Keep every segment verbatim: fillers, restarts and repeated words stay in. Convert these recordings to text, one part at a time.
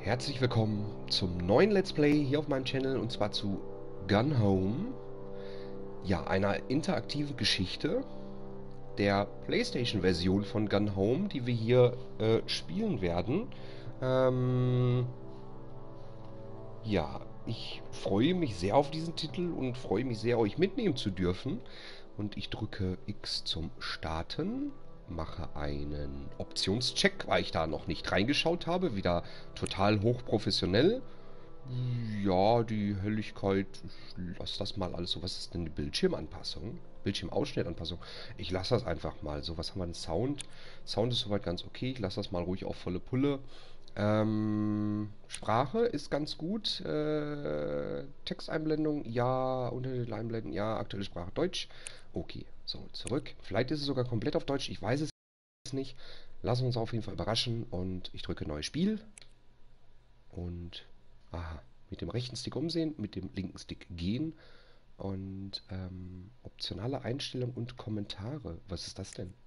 Herzlich willkommen zum neuen Let's Play hier auf meinem Channel, und zwar zu Gun Home. Ja, einer interaktiven Geschichte der PlayStation-Version von Gun Home, die wir hier äh, spielen werden. Ähm, ja, ich freue mich sehr auf diesen Titel und freue mich sehr, euch mitnehmen zu dürfen. Und ich drücke X zum Starten, mache einen Optionscheck, weil ich da noch nicht reingeschaut habe. Wieder total hochprofessionell. Ja, die Helligkeit, ich lasse das mal alles so. Was ist denn die Bildschirmanpassung? Bildschirmausschnittanpassung. Ich lasse das einfach mal so. Was haben wir denn? Sound? Sound ist soweit ganz okay. Ich lasse das mal ruhig auf volle Pulle. Ähm, Sprache ist ganz gut. Äh, Texteinblendung, ja. Untertitel einblenden, ja. Aktuelle Sprache Deutsch. Okay, so, zurück. Vielleicht ist es sogar komplett auf Deutsch. Ich weiß es nicht. Lassen wir uns auf jeden Fall überraschen. Und ich drücke neues Spiel. Und, aha, mit dem rechten Stick umsehen, mit dem linken Stick gehen. Und, ähm, optionale Einstellungen und Kommentare. Was ist das denn?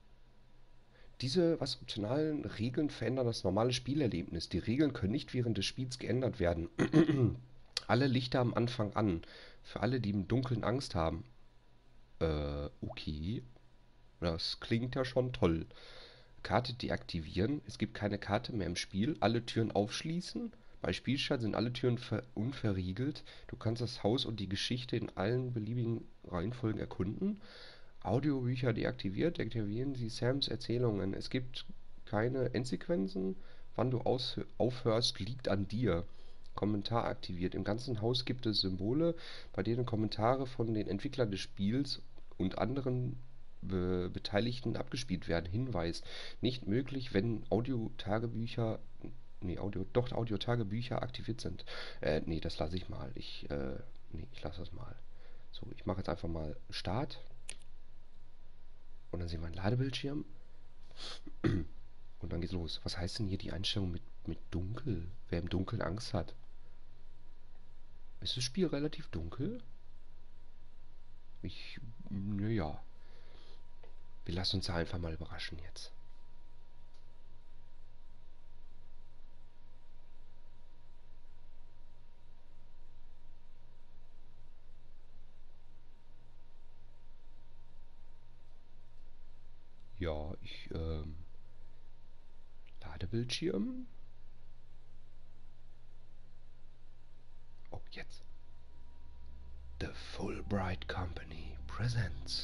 Diese was optionalen Regeln verändern das normale Spielerlebnis. Die Regeln können nicht während des Spiels geändert werden. Alle Lichter am Anfang an. Für alle, die im Dunkeln Angst haben. Äh, okay. Das klingt ja schon toll. Karte deaktivieren. Es gibt keine Karte mehr im Spiel. Alle Türen aufschließen. Bei Spielstart sind alle Türen ver unverriegelt. Du kannst das Haus und die Geschichte in allen beliebigen Reihenfolgen erkunden. Audiobücher deaktiviert. Deaktivieren Sie Sams Erzählungen. Es gibt keine Endsequenzen. Wann du aus aufhörst, liegt an dir. Kommentar aktiviert. Im ganzen Haus gibt es Symbole, bei denen Kommentare von den Entwicklern des Spiels und anderen Be Beteiligten abgespielt werden. Hinweis: Nicht möglich, wenn Audiotagebücher, nee, Audio, doch Audiotagebücher aktiviert sind. Äh, nee, das lasse ich mal. Ich, äh, nee, ich lasse das mal. So, ich mache jetzt einfach mal Start. Und dann sehen wir einen Ladebildschirm. Und dann geht's los. Was heißt denn hier die Einstellung mit, mit dunkel? Wer im Dunkeln Angst hat? Ist das Spiel relativ dunkel? Ich, naja. Wir lassen uns da einfach mal überraschen jetzt. Ja, ich, ähm, Ladebildschirm. Oh, jetzt. The Fulbright Company presents.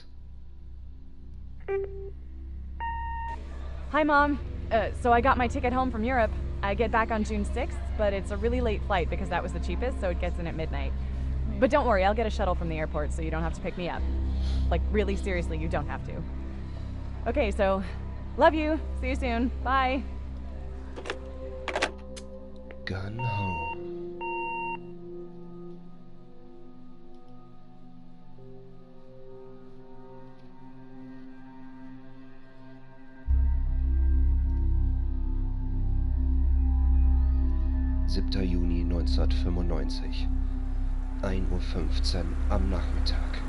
Hi, Mom. Uh, so I got my ticket home from Europe. I get back on June sixth, but it's a really late flight because that was the cheapest, so it gets in at midnight. But don't worry, I'll get a shuttle from the airport so you don't have to pick me up. Like, really seriously, you don't have to. Okay, so, love you. See you soon. Bye. Gun Home. siebter Juni neunzehnhundertfünfundneunzig. ein Uhr fünfzehn am Nachmittag.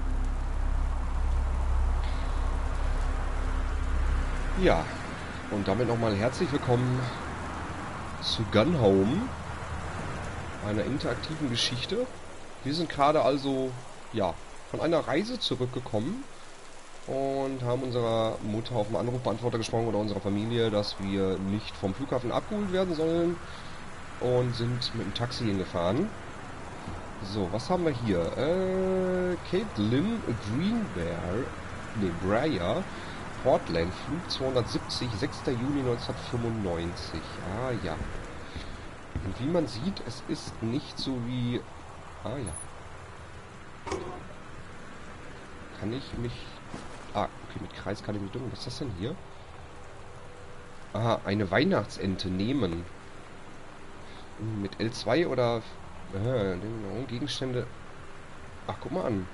Ja, und damit nochmal herzlich willkommen zu Gun Home, einer interaktiven Geschichte. Wir sind gerade also, ja, von einer Reise zurückgekommen und haben unserer Mutter auf dem Anrufbeantworter gesprochen oder unserer Familie, dass wir nicht vom Flughafen abgeholt werden sollen, und sind mit dem Taxi hingefahren. So, was haben wir hier? Äh, Caitlin Greenbear, ne, Breyer, Portland, Flug zweihundertsiebzig, sechster Juni neunzehnhundertfünfundneunzig. Ah, ja. Und wie man sieht, es ist nicht so wie... Ah, ja. Kann ich mich... Ah, okay, mit Kreis kann ich mich drücken. Was ist das denn hier? Aha, eine Weihnachtsente nehmen. Mit L zwei oder... Äh, Gegenstände... Ach, guck mal an.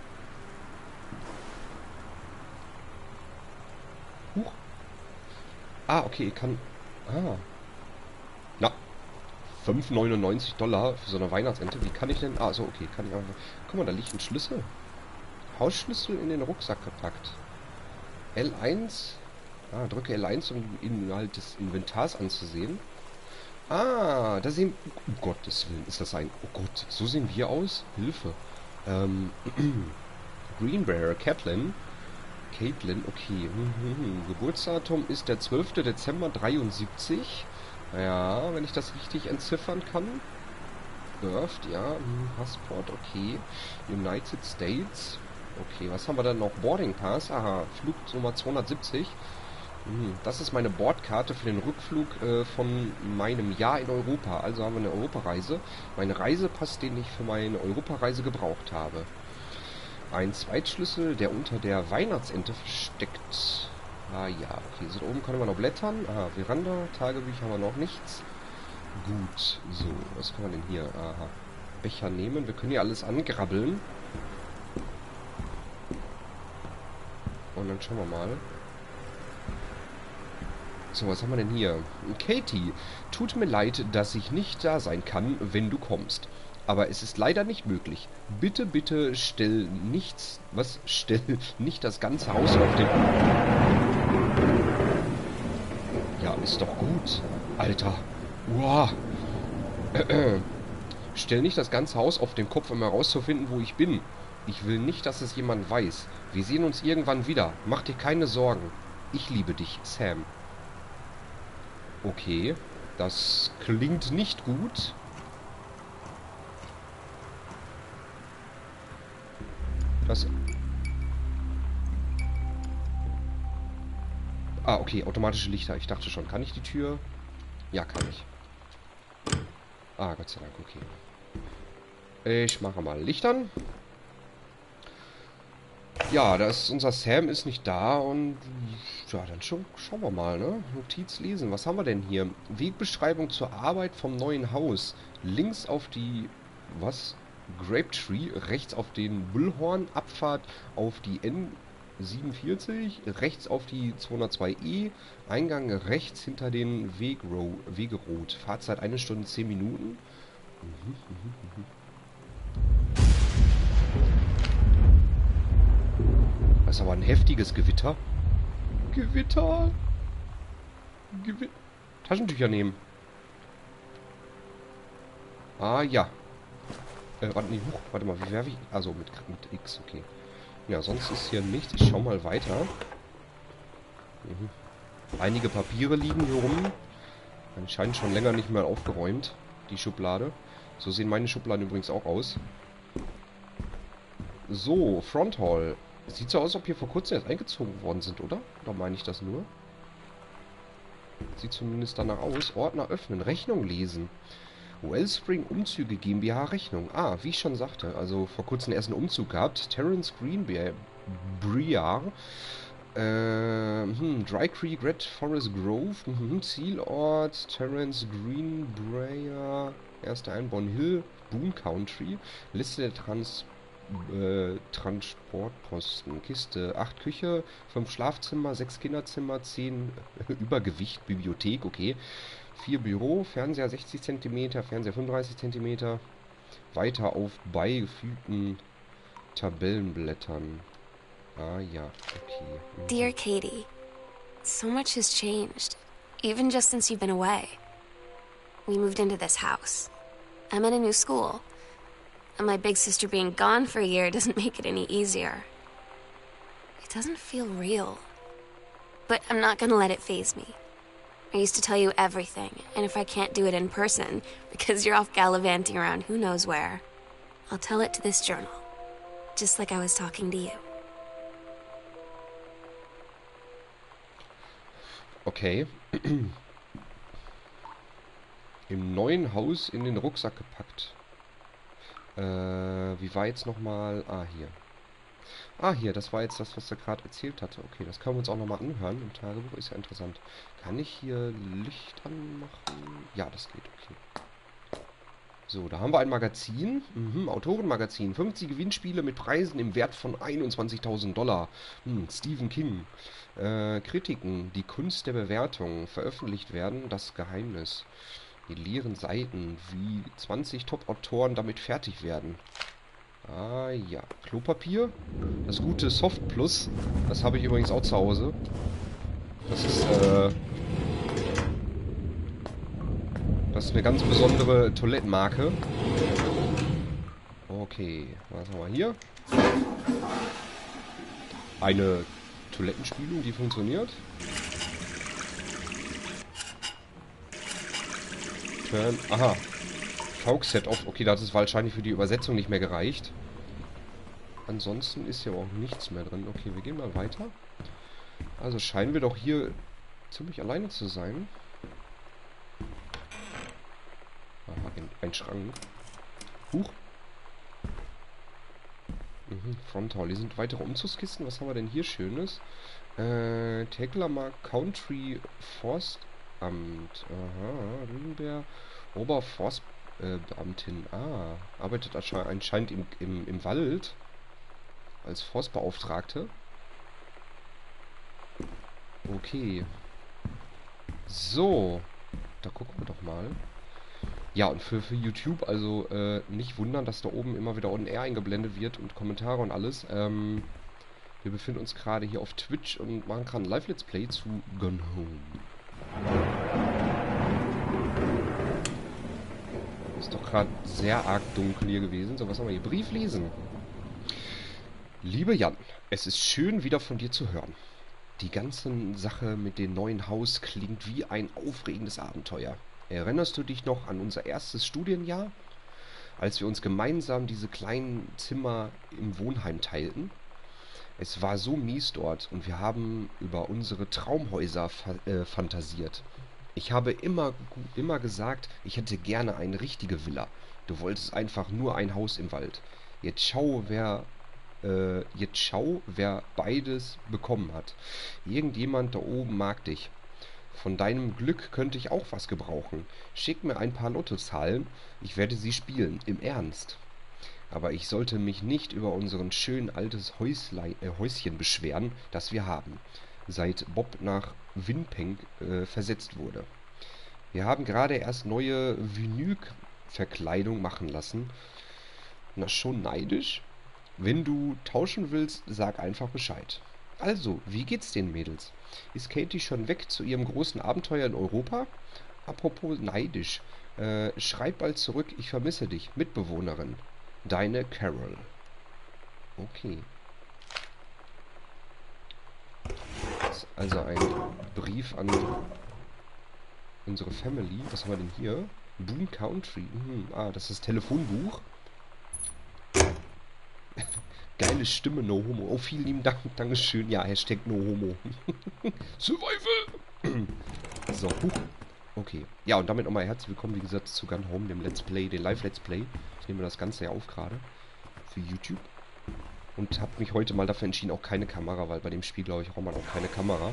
Huch. Ah, okay, ich kann... Ah. Na. fünf neunundneunzig Dollar für so eine Weihnachtsente. Wie kann ich denn... Ah, so, okay, kann ich einfach... Guck mal, da liegt ein Schlüssel. Hausschlüssel in den Rucksack gepackt. L eins... Ah, drücke L eins, um den Inhalt des Inventars anzusehen. Ah, da sehen... Um Gottes Willen, ist das ein... Oh Gott, so sehen wir aus? Hilfe. Ähm, Green Bear, Caitlin. Caitlin, okay. Geburtsdatum ist der zwölfte Dezember dreiundsiebzig. Ja, wenn ich das richtig entziffern kann. Birthed, ja. Passport, okay. United States. Okay, was haben wir dann noch? Boarding Pass. Aha, Flugnummer zweihundertsiebzig. Das ist meine Bordkarte für den Rückflug äh, von meinem Jahr in Europa. Also haben wir eine Europareise. Mein Reisepass, den ich für meine Europareise gebraucht habe. Ein Zweitschlüssel, der unter der Weihnachtsente versteckt. Ah ja, okay. So, da oben können wir noch blättern. Aha, Veranda, Tagebücher haben wir noch nichts. Gut, so, was kann man denn hier? Aha, Becher nehmen. Wir können hier alles angrabbeln. Und dann schauen wir mal. So, was haben wir denn hier? Katie, tut mir leid, dass ich nicht da sein kann, wenn du kommst. Aber es ist leider nicht möglich. Bitte, bitte stell nichts... Was? Stell nicht das ganze Haus auf den... Ja, ist doch gut. Alter. Wow. Stell nicht das ganze Haus auf den Kopf, um herauszufinden, wo ich bin. Ich will nicht, dass es jemand weiß. Wir sehen uns irgendwann wieder. Mach dir keine Sorgen. Ich liebe dich, Sam. Okay, das klingt nicht gut. Das... Ah, okay, automatische Lichter. Ich dachte schon, kann ich die Tür? Ja, kann ich. Ah, Gott sei Dank, okay. Ich mache mal Licht an. Ja, das, unser Sam ist nicht da und ja, dann schon, schauen wir mal, ne? Notiz lesen. Was haben wir denn hier? Wegbeschreibung zur Arbeit vom neuen Haus. Links auf die, was? Grape Tree, rechts auf den Bullhorn, Abfahrt auf die N siebenundvierzig, rechts auf die zweihundertzwei E, Eingang rechts hinter den Wegro Wegerot. Fahrzeit eine Stunde zehn Minuten. Mhm, mhm, mhm. Das ist aber ein heftiges Gewitter. Gewitter. Gewitter. Taschentücher nehmen. Ah, ja. Äh, warte, nee, huch, warte mal, wie werfe ich... Also, mit, mit X, okay. Ja, sonst ist hier nichts. Ich schau mal weiter. Mhm. Einige Papiere liegen hier rum. Anscheinend schon länger nicht mehr aufgeräumt, die Schublade. So sehen meine Schubladen übrigens auch aus. So, Front Hall. Sieht so aus, als ob hier vor kurzem erst eingezogen worden sind, oder? Oder meine ich das nur? Sieht zumindest danach aus. Ordner öffnen, Rechnung lesen. Wellspring Umzüge GmbH Rechnung. Ah, wie ich schon sagte, also vor kurzem erst einen Umzug gehabt. Terence Greenbear, Briar, äh, hm, Dry Creek, Red Forest Grove, hm, Zielort, Terence Greenbrier, erster Einbau Hill, Boone Country, Liste der Trans Äh, Transportposten, Kiste, acht Küche, fünf Schlafzimmer, sechs Kinderzimmer, zehn Übergewicht, Bibliothek, okay, vier Büro, Fernseher sechzig Zentimeter, Fernseher fünfunddreißig Zentimeter, weiter auf beigefügten Tabellenblättern. Ah ja, okay. Mhm. Dear Katie, so much has changed, even just since you've been away. We moved into this house. I'm at a new school. And my big sister being gone for a year doesn't make it any easier. It doesn't feel real. But I'm not gonna let it faze me. I used to tell you everything, and if I can't do it in person, because you're off gallivanting around who knows where, I'll tell it to this journal. Just like I was talking to you. Okay. Im neuen Haus in den Rucksack gepackt. Äh, wie war jetzt nochmal... Ah, hier. Ah, hier, das war jetzt das, was er gerade erzählt hatte. Okay, das können wir uns auch nochmal anhören im Tagebuch. Ist ja interessant. Kann ich hier Licht anmachen? Ja, das geht, okay. So, da haben wir ein Magazin. Mhm, Autorenmagazin. fünfzig Gewinnspiele mit Preisen im Wert von einundzwanzigtausend Dollar. Hm, Stephen King. Äh, Kritiken. Die Kunst der Bewertung. Veröffentlicht werden. Das Geheimnis. Die leeren Seiten, wie zwanzig Top-Autoren damit fertig werden. Ah ja, Klopapier. Das gute Soft Plus. Das habe ich übrigens auch zu Hause. Das ist, äh... Das ist eine ganz besondere Toilettenmarke. Okay, was haben wir hier? Eine Toilettenspülung, die funktioniert. Turn. Aha. Fauxset off. Okay, das ist wahrscheinlich für die Übersetzung nicht mehr gereicht. Ansonsten ist hier auch nichts mehr drin. Okay, wir gehen mal weiter. Also scheinen wir doch hier ziemlich alleine zu sein. Aha, ein, ein Schrank. Huch. Mhm, Frontal. Hier sind weitere Umzugskisten. Was haben wir denn hier Schönes? Äh, Teklama Country Forstamt. Aha, Lüdenberg. Oberforstbeamtin. Äh, ah, arbeitet anscheinend im, im, im Wald. Als Forstbeauftragte. Okay. So. Da gucken wir doch mal. Ja, und für, für YouTube, also äh, nicht wundern, dass da oben immer wieder On Air eingeblendet wird und Kommentare und alles. Ähm, wir befinden uns gerade hier auf Twitch und machen gerade ein Live-Let's Play zu Gone Home. Ist doch gerade sehr arg dunkel hier gewesen. So, was haben wir hier? Brief lesen. Liebe Jan, es ist schön, wieder von dir zu hören. Die ganze Sache mit dem neuen Haus klingt wie ein aufregendes Abenteuer. Erinnerst du dich noch an unser erstes Studienjahr, als wir uns gemeinsam diese kleinen Zimmer im Wohnheim teilten? Es war so mies dort und wir haben über unsere Traumhäuser fa äh, fantasiert. Ich habe immer, immer gesagt, ich hätte gerne eine richtige Villa. Du wolltest einfach nur ein Haus im Wald. Jetzt schau, wer... Äh, jetzt schau, wer beides bekommen hat. Irgendjemand da oben mag dich. Von deinem Glück könnte ich auch was gebrauchen. Schick mir ein paar Lottozahlen, ich werde sie spielen, im Ernst. Aber ich sollte mich nicht über unseren schönen altes Häuslei, äh, Häuschen beschweren, das wir haben, seit Bob nach Winpeng äh, versetzt wurde. Wir haben gerade erst neue Vinylverkleidung machen lassen. Na, schon neidisch? Wenn du tauschen willst, sag einfach Bescheid. Also, wie geht's den Mädels? Ist Katie schon weg zu ihrem großen Abenteuer in Europa? Apropos neidisch. Äh, schreib bald zurück, ich vermisse dich, Mitbewohnerin. Deine Carol. Okay. Das ist also ein Brief an unsere Family. Was haben wir denn hier? Boone Country. Mhm. Ah, das ist das Telefonbuch. Geile Stimme, no homo. Oh, vielen lieben Dank. Dankeschön. Ja, Hashtag no homo. Survival! So, huch. Okay. Ja, und damit nochmal herzlich willkommen, wie gesagt, zu Gone Home, dem Let's Play, den Live-Let's Play. Ich nehme das Ganze ja auf gerade. Für YouTube. Und habe mich heute mal dafür entschieden, auch keine Kamera, weil bei dem Spiel, glaube ich, braucht man auch keine Kamera.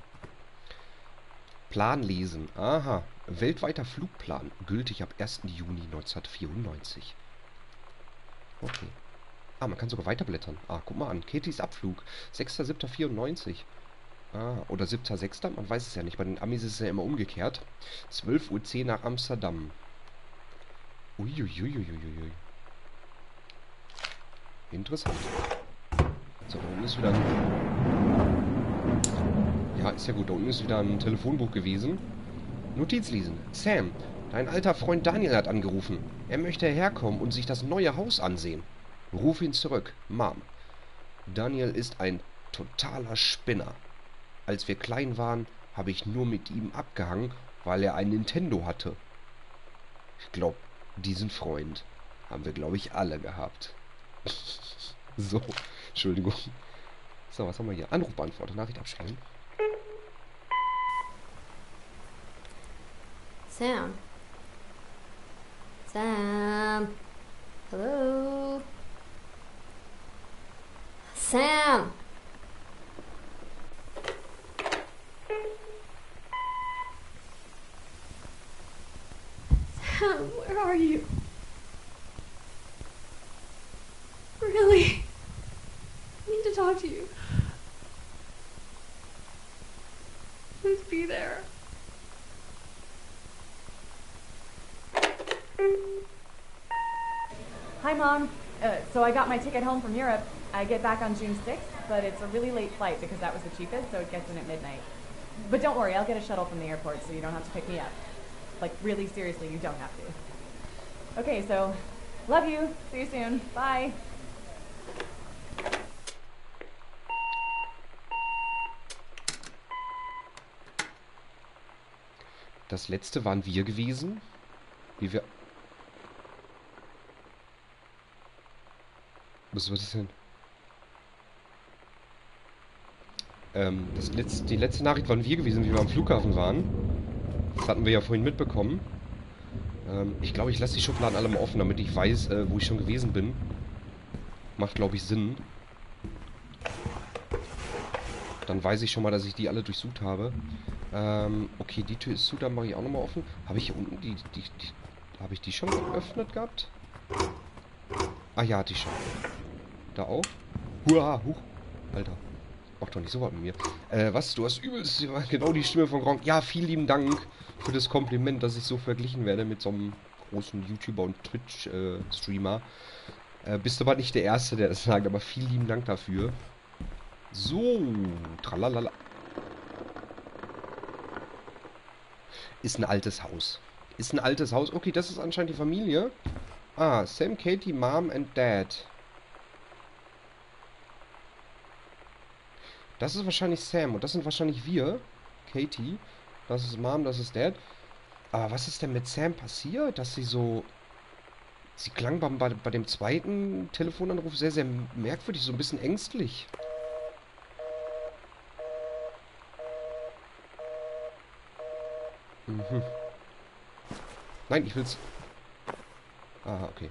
Plan lesen. Aha. Weltweiter Flugplan. Gültig ab ersten Juni neunzehnhundertvierundneunzig. Okay. Ah, man kann sogar weiterblättern. Ah, guck mal an. Katies Abflug. sechster siebter vierundneunzig. Ah, oder siebter sechster Man weiß es ja nicht. Bei den Amis ist es ja immer umgekehrt. zwölf Uhr zehn nach Amsterdam. Uiuiuiuiui. Interessant. So, da unten ist wieder ein... Ja, ist ja gut. Da unten ist wieder ein Telefonbuch gewesen. Notiz lesen. Sam, dein alter Freund Daniel hat angerufen. Er möchte herkommen und sich das neue Haus ansehen. Ruf ihn zurück, Mom. Daniel ist ein totaler Spinner. Als wir klein waren, habe ich nur mit ihm abgehangen, weil er ein Nintendo hatte. Ich glaube, diesen Freund haben wir, glaube ich, alle gehabt. So, Entschuldigung. So, was haben wir hier? Anrufbeantworter, Nachricht abspielen. Sam. Sam. Hello. Sam. Sam, where are you? Really? I need to talk to you. Please be there. Hi, Mom. Uh, so I got my ticket home from Europe. I get back on June sixth, but it's a really late flight because that was the cheapest, so it gets in at midnight. But don't worry, I'll get a shuttle from the airport so you don't have to pick me up. Like, really, seriously, you don't have to. Okay, so, love you. See you soon. Bye. Das letzte waren wir gewesen. Wie wir... Was war das denn? Ähm, das letzte, die letzte Nachricht waren wir gewesen, wie wir am Flughafen waren. Das hatten wir ja vorhin mitbekommen. Ähm, ich glaube, ich lasse die Schubladen alle mal offen, damit ich weiß, äh, wo ich schon gewesen bin. Macht, glaube ich, Sinn. Dann weiß ich schon mal, dass ich die alle durchsucht habe. Ähm, okay, die Tür ist zu, dann mache ich auch nochmal offen. Habe ich hier unten die, die, die... Habe ich die schon geöffnet gehabt? Ah ja, die schon. Da auch? Huah, huch. Alter. Mach doch nicht so was mit mir. Äh, was? Du hast übelst genau die Stimme von Gronk. Ja, vielen lieben Dank für das Kompliment, dass ich so verglichen werde mit so einem großen YouTuber und Twitch-Streamer. Äh, bist aber nicht der Erste, der das sagt, aber vielen lieben Dank dafür. So, tralalala. Ist ein altes Haus. Ist ein altes Haus. Okay, das ist anscheinend die Familie. Ah, Sam, Katie, Mom and Dad. Das ist wahrscheinlich Sam und das sind wahrscheinlich wir. Katie. Das ist Mom, das ist Dad. Aber was ist denn mit Sam passiert? Dass sie so... Sie klang bei, bei, bei dem zweiten Telefonanruf sehr, sehr merkwürdig. So ein bisschen ängstlich. Mhm. Nein, ich will's... Ah, okay.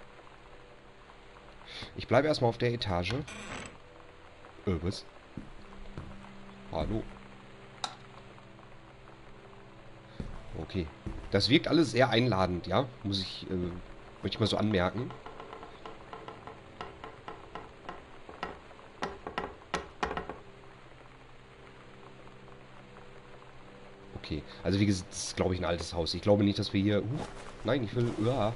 Ich bleibe erstmal auf der Etage. Äh, was? Hallo. Okay. Das wirkt alles sehr einladend, ja? Muss ich, äh, möchte ich mal so anmerken. Okay. Also wie gesagt, das ist, glaube ich, ein altes Haus. Ich glaube nicht, dass wir hier... Uh, nein, ich will... Uh.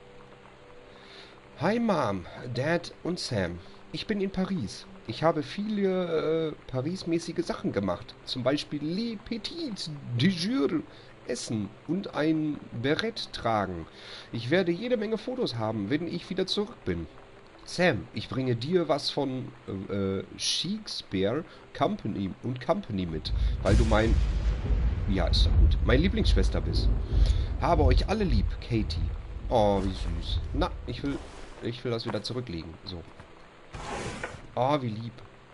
Hi Mom, Dad und Sam. Ich bin in Paris. Ich habe viele äh, Paris-mäßige Sachen gemacht. Zum Beispiel Les Petits Déjeuner essen und ein Beret tragen. Ich werde jede Menge Fotos haben, wenn ich wieder zurück bin. Sam, ich bringe dir was von äh, Shakespeare Company und Company mit, weil du mein... Ja, ist doch gut. Meine Lieblingsschwester bist. Habe euch alle lieb, Katie. Oh, wie süß. Na, ich will... Ich will das wieder zurücklegen. So. Oh, wie lieb.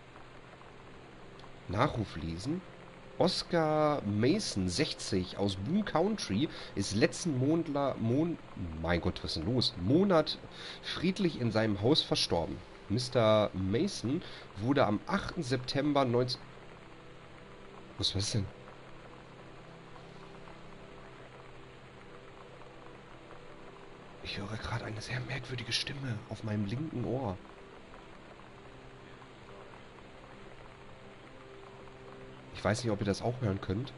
Nachruf lesen. Oscar Mason, sechzig, aus Boone Country, ist letzten Mondler, Mon... Mein Gott, was ist denn los? Monat friedlich in seinem Haus verstorben. Mister Mason wurde am achten September neunzehn... Was war das denn? Ich höre gerade eine sehr merkwürdige Stimme auf meinem linken Ohr. Ich weiß nicht, ob ihr das auch hören könnt.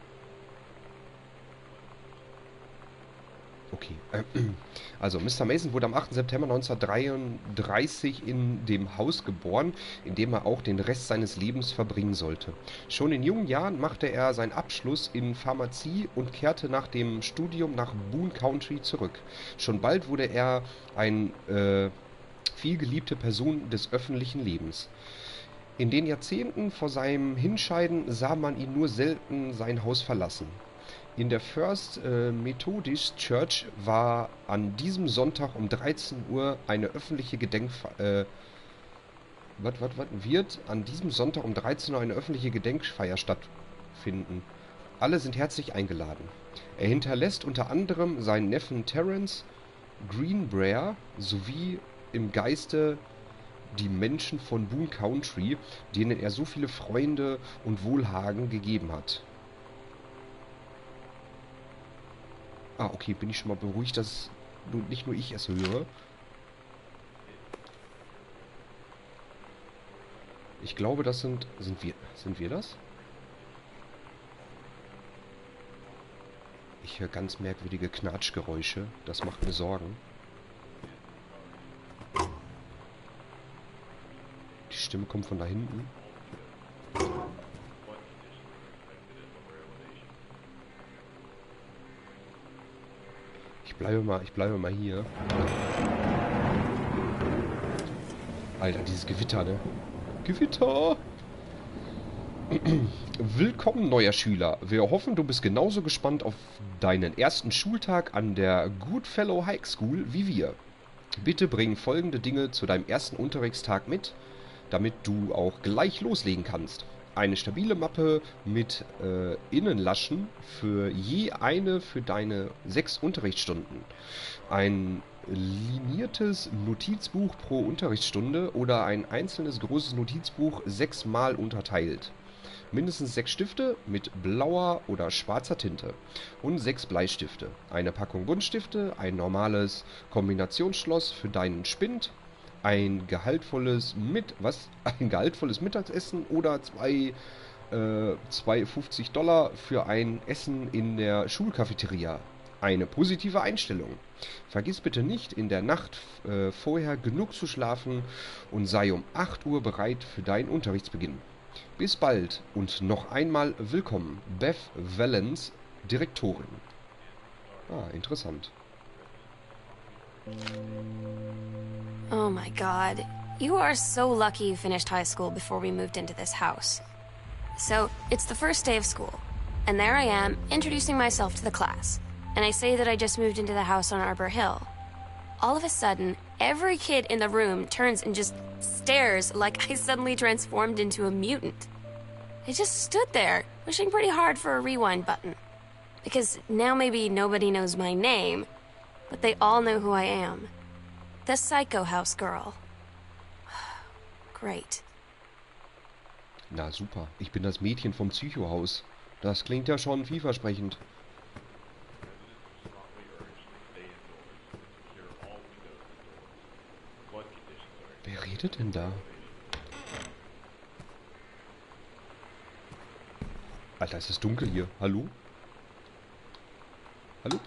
Okay. Also, Mister Mason wurde am achten September neunzehnhundertdreiunddreißig in dem Haus geboren, in dem er auch den Rest seines Lebens verbringen sollte. Schon in jungen Jahren machte er seinen Abschluss in Pharmazie und kehrte nach dem Studium nach Boone Country zurück. Schon bald wurde er eine äh, vielgeliebte Person des öffentlichen Lebens. In den Jahrzehnten vor seinem Hinscheiden sah man ihn nur selten sein Haus verlassen. In der First äh, Methodist Church war an diesem Sonntag um dreizehn Uhr eine öffentliche Gedenkfeier. Äh, was, was, was? Wird an diesem Sonntag um dreizehn Uhr eine öffentliche Gedenkfeier stattfinden. Alle sind herzlich eingeladen. Er hinterlässt unter anderem seinen Neffen Terence Greenbrier sowie im Geiste die Menschen von Boone Country, denen er so viele Freunde und Wohlhaben gegeben hat. Ah, okay, bin ich schon mal beruhigt, dass nicht nur ich es höre. Ich glaube, das sind... Sind wir... Sind wir das? Ich höre ganz merkwürdige Knatschgeräusche. Das macht mir Sorgen. Die Stimme kommt von da hinten. bleibe mal, ich bleibe mal hier. Alter, dieses Gewitter, ne? Gewitter! Willkommen, neuer Schüler. Wir hoffen, du bist genauso gespannt auf deinen ersten Schultag an der Goodfellow High School wie wir. Bitte bring folgende Dinge zu deinem ersten Unterrichtstag mit, damit du auch gleich loslegen kannst. Eine stabile Mappe mit äh, Innenlaschen für je eine für deine sechs Unterrichtsstunden. Ein liniertes Notizbuch pro Unterrichtsstunde oder ein einzelnes großes Notizbuch sechsmal unterteilt. Mindestens sechs Stifte mit blauer oder schwarzer Tinte und sechs Bleistifte. Eine Packung Buntstifte, ein normales Kombinationsschloss für deinen Spind, ein gehaltvolles mit was ein gehaltvolles Mittagessen oder zwei äh, zwei fünfzig Dollar für ein Essen in der Schulcafeteria. Eine positive Einstellung. Vergiss bitte nicht, in der Nacht äh, vorher genug zu schlafen und sei um acht Uhr bereit für deinen Unterrichtsbeginn. Bis bald und noch einmal willkommen, Beth Valens, Direktorin. Ah, interessant. Oh my god. You are so lucky you finished high school before we moved into this house. So, it's the first day of school, and there I am, introducing myself to the class, and I say that I just moved into the house on Arbor Hill. All of a sudden, every kid in the room turns and just stares like I suddenly transformed into a mutant. I just stood there, wishing pretty hard for a rewind button. Because now maybe nobody knows my name, but they all know who I am. The Psycho House Girl. Great. Na super, ich bin das Mädchen vom Psychohaus. Das klingt ja schon vielversprechend. Wer redet denn da? Alter, es ist dunkel hier. Hallo? Hallo?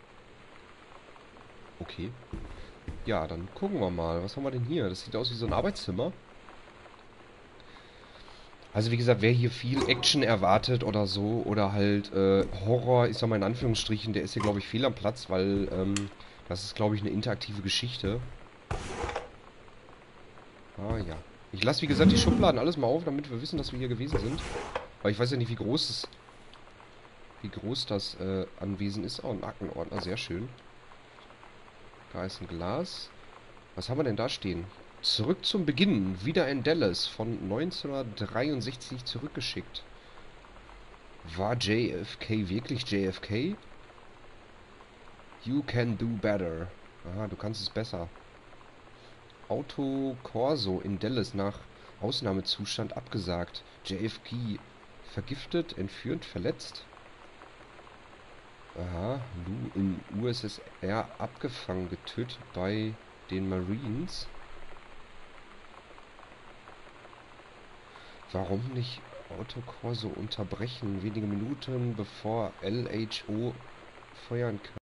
Okay. Ja, dann gucken wir mal. Was haben wir denn hier? Das sieht aus wie so ein Arbeitszimmer. Also wie gesagt, wer hier viel Action erwartet oder so, oder halt äh, Horror, ich sag mal in Anführungsstrichen, der ist hier, glaube ich, fehl am Platz, weil ähm, das ist, glaube ich, eine interaktive Geschichte. Ah ja. Ich lasse, wie gesagt, die Schubladen alles mal auf, damit wir wissen, dass wir hier gewesen sind. Weil ich weiß ja nicht, wie groß es, wie groß das äh, Anwesen ist. Oh, ein Aktenordner, sehr schön. Da ist ein Glas. Was haben wir denn da stehen? Zurück zum Beginn. Wieder in Dallas. Von neunzehnhundertdreiundsechzig zurückgeschickt. War J F K wirklich J F K? You can do better. Aha, du kannst es besser. Auto Corso in Dallas nach Ausnahmezustand abgesagt. J F K vergiftet, entführt, verletzt. Aha, Lou in U S S R abgefangen, getötet bei den Marines. Warum nicht Autokorso unterbrechen? Wenige Minuten bevor L H O feuern kann.